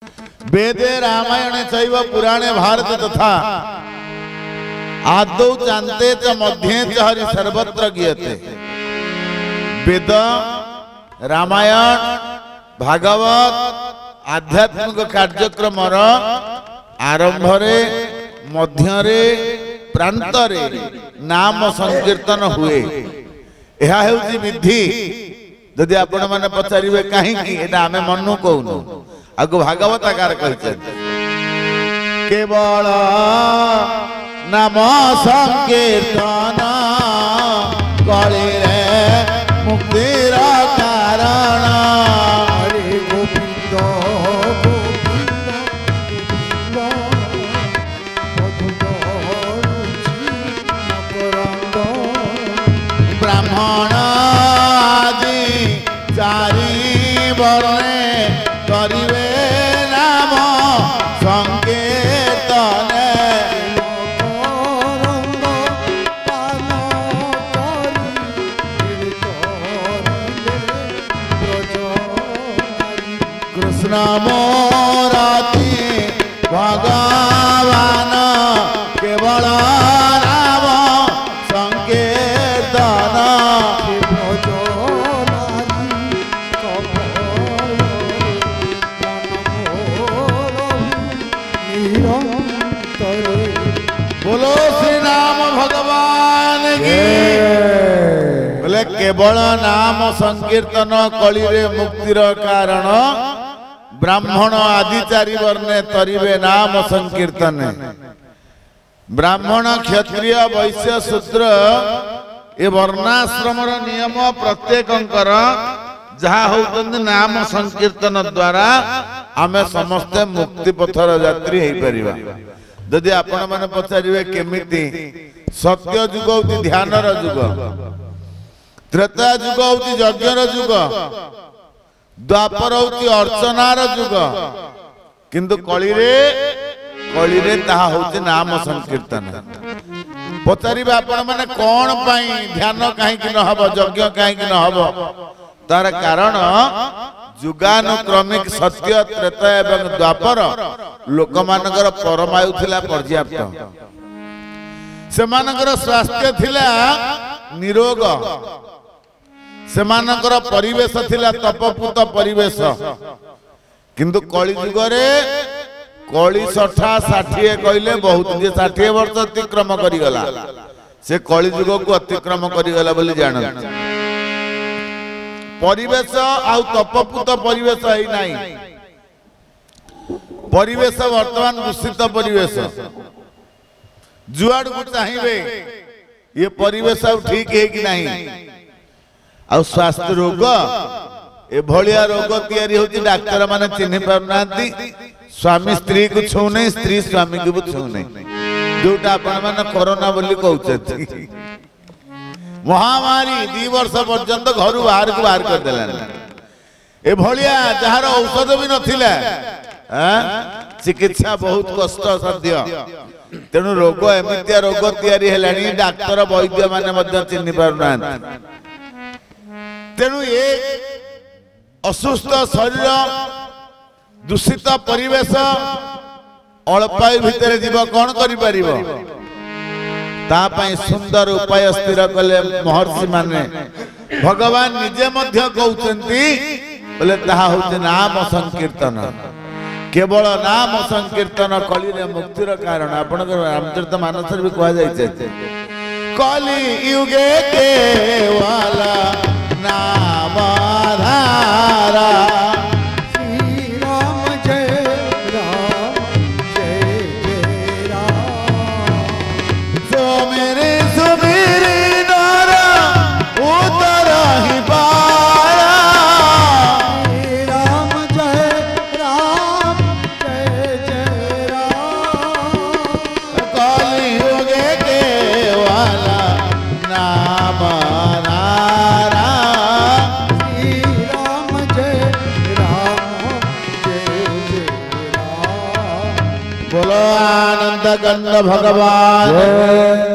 वेदे रामायणे चैव पुराणे भारत तथा आदौ चान्ते च मध्ये च हरि सर्वत्र गीयते। वेद रामायण भागवत आध्यात्मिक कार्यक्रम आरंभ रे मध्य रे प्रांत रे नाम संकीर्तन हुए। यह हेउची विधि। जदि आपण माने पचारिबे काहे कि एटा हमें मनु कहूनु आगो भागवत आकार कहते केवल नाम संकीर्तन कले रे मुक्तिर कारण। हरे गोविंद ब्राह्मण आदि चारि वर्णे करिवे नाम संकीर्तन। कृष्ण मोराति भगवान केवल नाम संकीर्तन। बोलो श्री राम भगवान की। बोले केवल नाम संकीर्तन कली रे मुक्तिर कारण। ब्राह्मण आदि चारि वर्णे तरिवे नाम संकीर्तन। ब्राह्मण क्षत्रिय वैश्य शूद्र ए वर्णाश्रम नियम प्रत्येकंकर जहा होउतंदी नाम संकीर्तन द्वारा आमे समस्ते मुक्ति पथर यात्री हेई परिबा। जदि आपण माने पचारिवे केमिति सत्य जुग होती ध्यानर जुग, त्रेता जुग होती यज्ञर जुग, द्वापर होती अर्चनार जुग, किंतु कली रे ताहा होती नाम संकीर्तन। पचारिबे आपण माने कोन पई ध्यान काहे कि न हबो, यज्ञ काहे कि न हबो, तार कारण जुगानुक्रमिक सत्य त्रेता एवं द्वापर लोकमानकर परमायु थिला पर्याप्त। सेमानकर स्वास्थ्य थिला निरोग, सेमानकर परिवेश थिला तपपूत परिवेश। किंतु कली जुगरे कली 60 कहले बहुत जे 60 वर्ष अतिक्रम करी गला से कली जुग को अतिक्रम करी गला बोली जानत। परिवेश आउ तपपूत परिवेश है नहीं, परिवेश वर्तमान दूषित परिवेश। जुआड़ को चाहिए ये परिवेश ठीक है कि नहीं। आउ स्वास्थ्य रोग ए भलिया रोग तैयारी होती डाक्टर माने चिन्ह पारना। स्वामी स्त्री को छू नहीं, स्त्री स्वामी को छू नहीं, जोटा आपण माने कोरोना बोली कहउछथि। महामारी 2 वर्ष पर्यंत घर बाहर को बाहर कर देला। ए भलिया जहार औषध भी नथिला, चिकित्सा बहुत कष्ट साध्य। तेनु रोग एमितिया रोग तैयारी हेलानी डाक्टर वैद्य माने मध्य चिन्ह पारुना। तेनु ए असुस्थ शरीर दूषित परिवेश अल्पायु भितर जीव कौन करि परिबो। तापाई सुंदर उपाय स्थिर कले महर्षि माने। भगवान निजे मध्य कहउचंती बोले ताहा होते नाम संकीर्तन। केवल नाम संकीर्तन कली रे मुक्तिर कारण। आपण रामचरितमानस भी कहा जाय छै कली युगे केवल नाम धारा। बोलो आनंद गंध भगवान।